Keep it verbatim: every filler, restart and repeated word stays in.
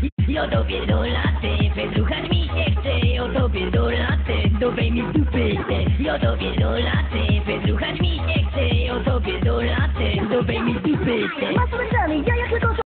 I o tobie do laty, wysłuchać mi się chce. O tobie do laty, dupej mi dupy te. I o tobie do laty, wysłuchać mi się chce. O tobie do laty, dupej mi dupy te. Masz ja jak tylko